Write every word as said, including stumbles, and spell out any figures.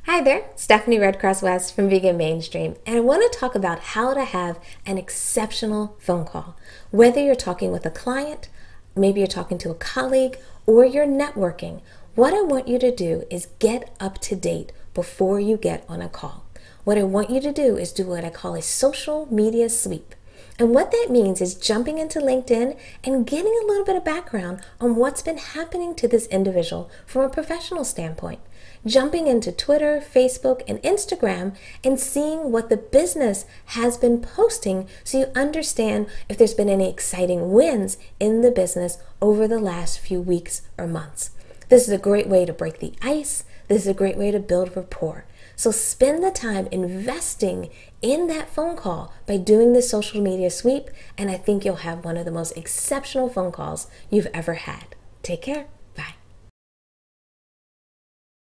Hi there, Stephanie Redcross West from Vegan Mainstream, and I want to talk about how to have an exceptional phone call. Whether you're talking with a client, maybe you're talking to a colleague, or you're networking, what I want you to do is get up to date before you get on a call. What I want you to do is do what I call a social media sweep. And what that means is jumping into LinkedIn and getting a little bit of background on what's been happening to this individual from a professional standpoint. Jumping into Twitter, Facebook, and Instagram and seeing what the business has been posting so you understand if there's been any exciting wins in the business over the last few weeks or months. This is a great way to break the ice. This is a great way to build rapport. So spend the time investing in that phone call by doing the social media sweep, and I think you'll have one of the most exceptional phone calls you've ever had. Take care.